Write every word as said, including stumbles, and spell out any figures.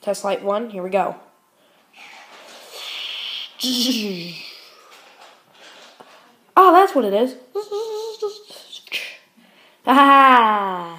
Test light one, here we go. Oh, that's what it is. Ah!